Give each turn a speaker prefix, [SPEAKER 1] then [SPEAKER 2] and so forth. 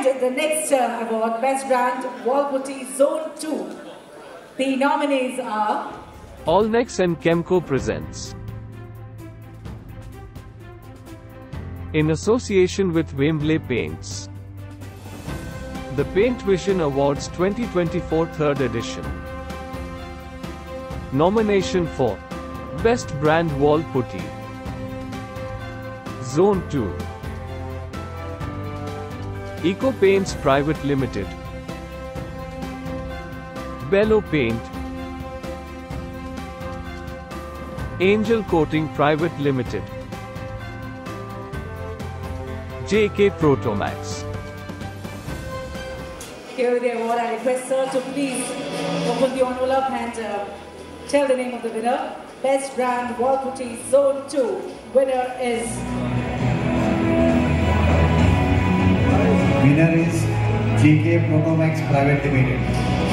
[SPEAKER 1] And the next award, Best Brand Wall Putty Zone 2. The nominees are
[SPEAKER 2] Allnex and Chemco presents, in association with Wembley Paints, the Paintvision Awards 2024 3rd edition. Nomination for Best Brand Wall Putty Zone 2, Eco Paints Private Limited, Bello Paint, Angel Coating Private Limited, JK Protomax.
[SPEAKER 1] Here with the award. I request sir to please open the envelope and tell the name of the winner. Best Brand Wall Putty Zone 2. Winner is
[SPEAKER 3] JK Protomax Private Limited.